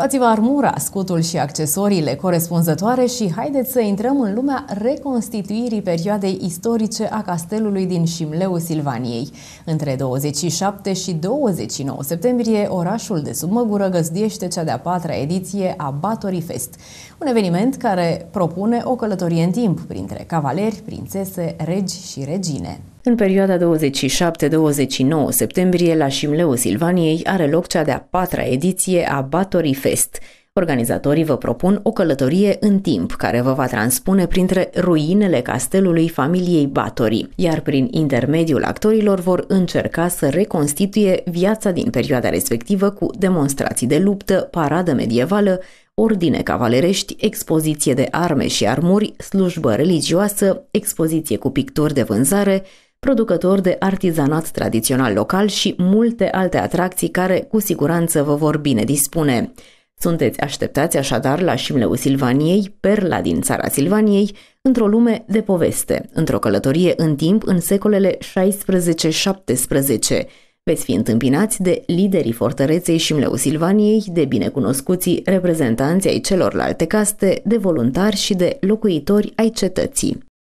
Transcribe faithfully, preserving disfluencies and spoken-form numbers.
Luați-vă armura, scutul și accesoriile corespunzătoare și haideți să intrăm în lumea reconstituirii perioadei istorice a castelului din Șimleul Silvaniei. Între douăzeci și șapte și douăzeci și nouă septembrie, orașul de sub Măgură găzduiește cea de-a patra ediție a Bathory Fest, un eveniment care propune o călătorie în timp printre cavaleri, prințese, regi și regine. În perioada douăzeci și șapte - douăzeci și nouă septembrie, la Șimleul Silvaniei are loc cea de-a patra ediție a Bathory Fest. Organizatorii vă propun o călătorie în timp care vă va transpune printre ruinele castelului familiei Bathory, iar prin intermediul actorilor vor încerca să reconstituie viața din perioada respectivă cu demonstrații de luptă, paradă medievală, ordine cavalerești, expoziție de arme și armuri, slujbă religioasă, expoziție cu picturi de vânzare, producători de artizanat tradițional local și multe alte atracții care cu siguranță vă vor bine dispune. Sunteți așteptați așadar la Șimleul Silvaniei, perla din țara Silvaniei, într-o lume de poveste, într-o călătorie în timp în secolele șaisprezece - șaptesprezece. Veți fi întâmpinați de liderii fortăreței Șimleul Silvaniei, de binecunoscuții reprezentanți ai celorlalte caste, de voluntari și de locuitori ai cetății.